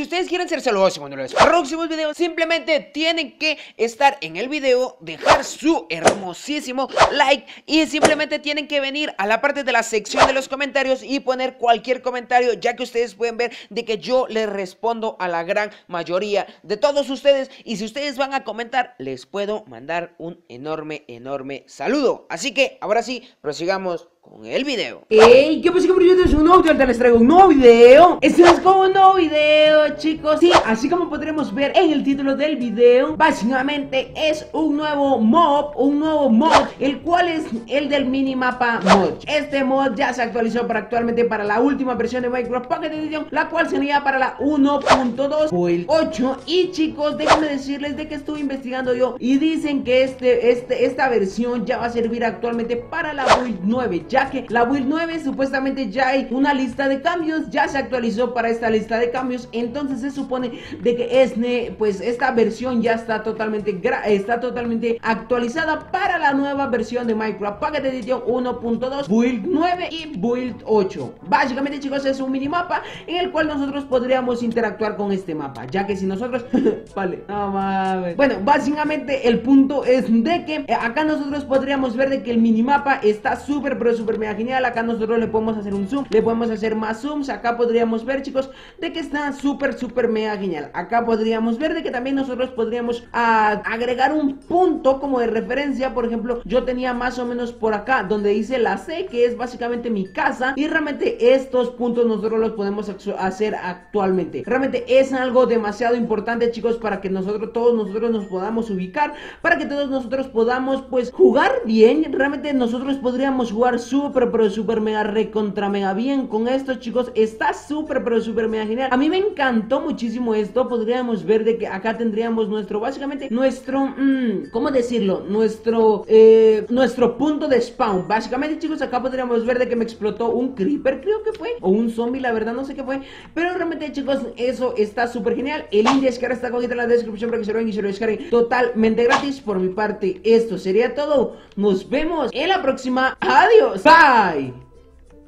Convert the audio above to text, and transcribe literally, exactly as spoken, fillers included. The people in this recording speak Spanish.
si ustedes quieren ser saludados en uno de los próximos videos, simplemente tienen que estar en el video, dejar su hermosísimo like y simplemente tienen que venir a la parte de la sección de los comentarios y poner cualquier comentario, ya que ustedes pueden ver de que yo les respondo a la gran mayoría de todos ustedes, y si ustedes van a comentar les puedo mandar un enorme enorme saludo. Así que ahora sí, prosigamos con el video. Hey, ¿qué pasa, compañeros? Es un nuevo video, les traigo un nuevo video. Este es como un nuevo video, chicos. Sí, así como podremos ver en el título del video, básicamente es un nuevo mob, un nuevo mod, el cual es el del minimapa mod. Este mod ya se actualizó para actualmente para la última versión de Minecraft Pocket Edition, la cual sería para la uno punto dos o el ocho. Y chicos, déjenme decirles de que estuve investigando yo y dicen que este, este, esta versión ya va a servir actualmente para la build nueve, ya que la build nueve supuestamente ya hay una lista de cambios, ya se actualizó para esta lista de cambios. Entonces se supone de que es, pues esta versión ya está totalmente está totalmente actualizada para la nueva versión de Minecraft Pocket Edition uno punto dos, build nueve y build ocho. Básicamente, chicos, es un minimapa en el cual nosotros podríamos interactuar con este mapa, ya que si nosotros vale, no mames. Bueno, básicamente el punto es de que eh, acá nosotros podríamos ver de que el minimapa está súper pero súper mega genial. Acá nosotros le podemos hacer un zoom, le podemos hacer más zooms. Acá podríamos ver, chicos, de que está súper súper mega genial. Acá podríamos ver de que también nosotros podríamos a, agregar un punto como de referencia. Por ejemplo, yo tenía más o menos por acá donde dice la C, que es básicamente mi casa, y realmente estos puntos nosotros los podemos hacer actualmente. Realmente es algo demasiado importante, chicos, para que nosotros, todos nosotros nos podamos ubicar, para que todos nosotros podamos pues jugar bien. Realmente nosotros podríamos jugar súper pero súper mega recontra mega bien con esto, chicos. Está súper pero súper mega genial. A mí me encantó muchísimo esto. Podríamos ver de que acá tendríamos nuestro, básicamente nuestro, mmm, ¿cómo decirlo? Nuestro, eh, nuestro punto de spawn. Básicamente, chicos, acá podríamos ver de que me explotó un creeper, creo que fue, o un zombie, la verdad no sé qué fue, pero realmente, chicos, eso está súper genial. El link de descarga está aquí en la descripción para que se lo ven y se lo descarguen totalmente gratis. Por mi parte, esto sería todo. Nos vemos en la próxima. Adiós. Bye.